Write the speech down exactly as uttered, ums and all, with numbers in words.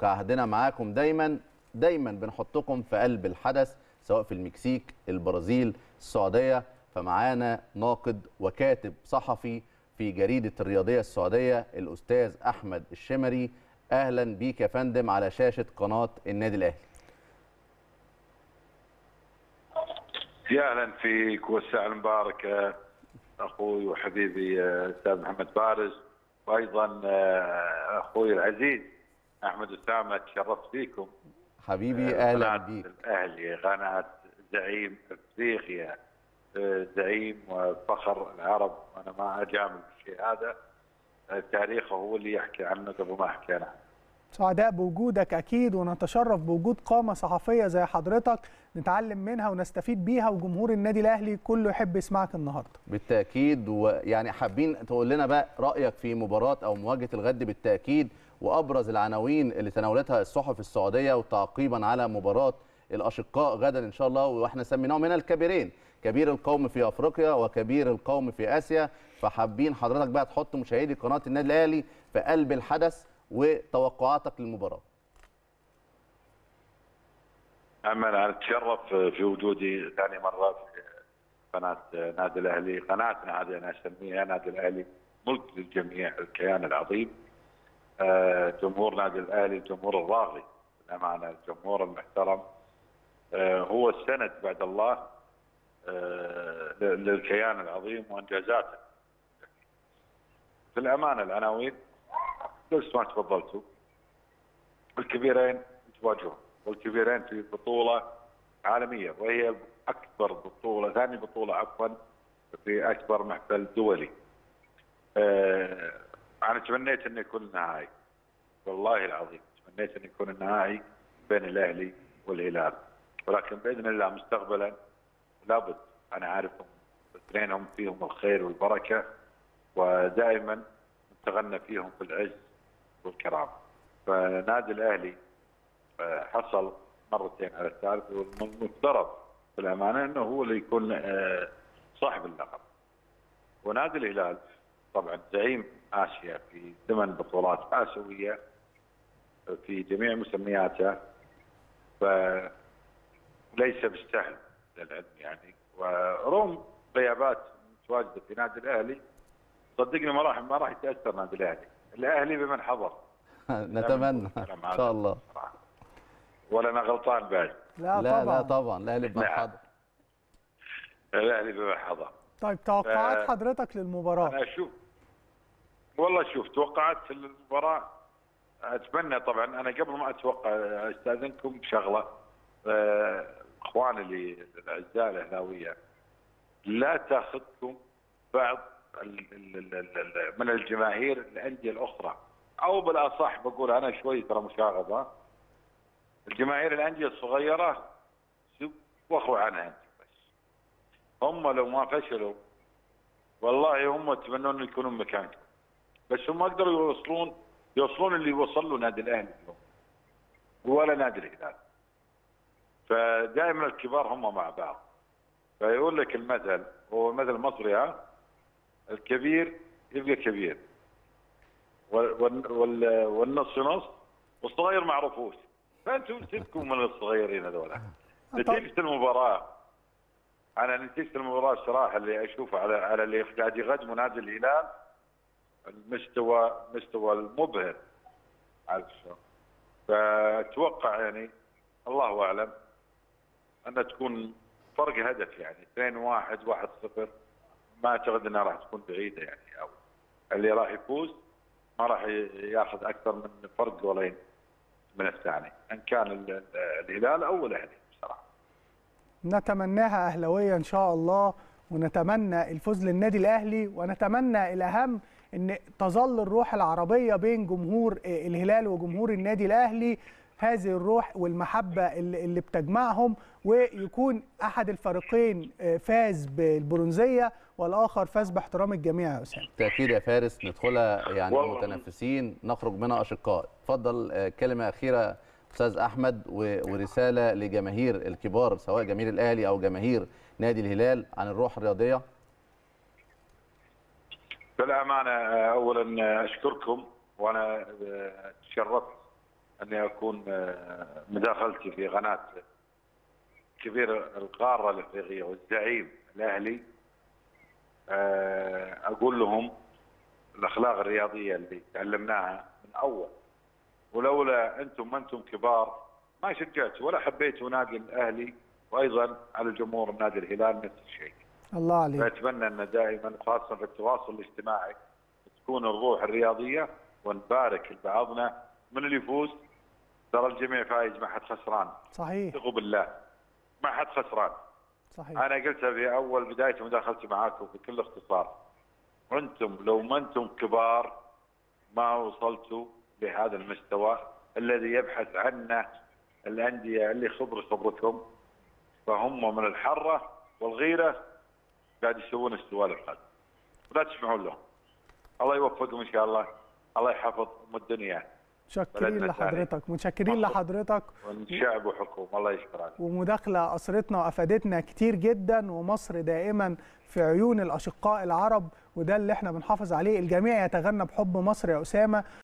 وكعهدنا معاكم دايما دايما بنحطكم في قلب الحدث، سواء في المكسيك، البرازيل، السعوديه. فمعانا ناقد وكاتب صحفي في جريده الرياضيه السعوديه الاستاذ احمد الشمري. اهلا بيك يا فندم على شاشه قناه النادي الاهلي. يا اهلا فيك والساعه المباركه اخوي وحبيبي استاذ محمد فارس، وايضا اخوي العزيز احمد اسامه. تشرفت فيكم حبيبي. اهلا بيك. بيك. الاهلي قناه زعيم افريقيا، زعيم وفخر العرب، وانا ما اجامل بالشيء هذا. تاريخه هو اللي يحكي عنه قبل ما احكي انا. سعداء بوجودك اكيد، ونتشرف بوجود قامه صحفيه زي حضرتك نتعلم منها ونستفيد بيها، وجمهور النادي الاهلي كله يحب يسمعك النهارده. بالتاكيد. ويعني حابين تقول لنا بقى رايك في مباراه او مواجهه الغد بالتاكيد، وابرز العناوين اللي تناولتها الصحف السعوديه، وتعقيبا على مباراه الاشقاء غدا ان شاء الله. واحنا سميناهم من الكبيرين، كبير القوم في افريقيا وكبير القوم في اسيا. فحابين حضرتك بقى تحط مشاهدي قناه النادي الاهلي في قلب الحدث وتوقعاتك للمباراه. أما أنا أتشرف في وجودي ثاني مرة في قناة نادي الأهلي. قناتنا هذه أنا أسميها نادي الأهلي ملك للجميع، الكيان العظيم. جمهور نادي الأهلي الجمهور الراغي بالأمانة، الجمهور المحترم، هو السند بعد الله للكيان العظيم وإنجازاته. في الأمانة العناوين نفس ما تفضلتوا، الكبيرين تواجهون، والكبيرين في بطولة عالمية، وهي أكبر بطولة، ثاني بطولة عفوا في أكبر محفل دولي. أه أنا تمنيت أن يكون النهائي، والله العظيم تمنيت أن يكون النهائي بين الأهلي والهلال، ولكن بإذن الله مستقبلا لابد. أنا عارفهم اثنينهم فيهم الخير والبركة، ودائما نتغنى فيهم في العز والكرامة. فنادي الأهلي حصل مرتين على الثالث، والمفترض بالامانه انه هو اللي يكون صاحب اللقب. ونادي الهلال طبعا زعيم اسيا في ثمان بطولات اسيويه في جميع مسمياتها، فليس بالسهل للعلم يعني. ورغم غيابات متواجده في نادي الاهلي، صدقني ما راح ما راح يتاثر نادي الاهلي، الاهلي بمن حضر. نتمنى ان شاء الله. ولا انا غلطان بعد؟ لا, لا طبعا لا طبعا الاهلي بمن حضر. الاهلي بمن حضر. طيب توقعات ف... حضرتك للمباراه؟ انا اشوف والله شوف توقعات المباراه، اتمنى طبعا. انا قبل ما اتوقع استاذنكم بشغله، اخواني اللي الاعزاء الاهلاويه، لا تاخذكم بعض من الجماهير الانديه الاخرى، او بالاصح بقول انا شوي ترى مشاغبه. الجماهير الانديه الصغيره وخروا عنها انت بس. هم لو ما فشلوا والله هم يتمنون يكونوا مكانكم، بس هم ما قدروا يوصلون يوصلون اللي وصل له نادي الاهلي اليوم ولا نادي الهلال. فدائما الكبار هم مع بعض. فيقول لك المثل، هو مثل مصري، ها، الكبير يبقى كبير والنص نص والصغير ما عرفوش. فانتم سيبكم من الصغيرين هذولا. نتيجه المباراه، انا نتيجه المباراه الصراحه اللي اشوفها على على اللي قاعد يقدمه نادي الهلال، المستوى مستوى المبهر، عارف شلون؟ فاتوقع يعني الله اعلم ان تكون فرق هدف، يعني اثنين واحد واحد صفر. ما اعتقد انها راح تكون بعيده يعني، او اللي راح يفوز ما راح ياخذ اكثر من فرق جولين من الثاني، ان كان الهلال او الاهلي بصراحه. نتمناها اهلاويه ان شاء الله، ونتمنى الفوز للنادي الاهلي، ونتمنى الاهم ان تظل الروح العربيه بين جمهور الهلال وجمهور النادي الاهلي، هذه الروح والمحبه اللي بتجمعهم، ويكون احد الفريقين فاز بالبرونزيه والاخر فاز باحترام الجميع. يا اسامه بالتاكيد يا فارس، ندخلها يعني متنافسين نخرج منها اشقاء. اتفضل كلمه اخيره استاذ احمد، ورساله لجماهير الكبار سواء جماهير الاهلي او جماهير نادي الهلال عن الروح الرياضيه. بالامانه اولا اشكركم، وانا تشرفت اني اكون مداخلتي في قناه كبير القاره الافريقيه والزعيم الاهلي، اقول لهم الاخلاق الرياضيه اللي تعلمناها من اول، ولولا انتم ما انتم كبار ما شجعتوا ولا حبيتوا نادي الاهلي، وايضا على جمهور نادي الهلال نفس الشيء. الله عليك. فاتمنى ان دائما خاصه في التواصل الاجتماعي تكون الروح الرياضيه، ونبارك لبعضنا من اللي يفوز. ترى الجميع فايز، ما حد خسران. صحيح. ثقوا بالله، ما حد خسران. صحيح. انا قلتها في اول بدايه مداخلتي معاكم بكل اختصار، انتم لو ما انتم كبار ما وصلتوا لهذا المستوى الذي يبحث عنه الانديه اللي خبر خبركم، فهم من الحره والغيره قاعد يسوون السوالف هذه، ولا تسمعون لهم. الله يوفقهم ان شاء الله، الله يحفظ ام الدنيا. متشكرين لحضرتك، متشكرين لحضرتك. والشعب وحكومه الله يشكر عليك. ومداخله اثرتنا وافادتنا كتير جدا، ومصر دائما في عيون الاشقاء العرب، وده اللي احنا بنحافظ عليه. الجميع يتغنى بحب مصر يا اسامه.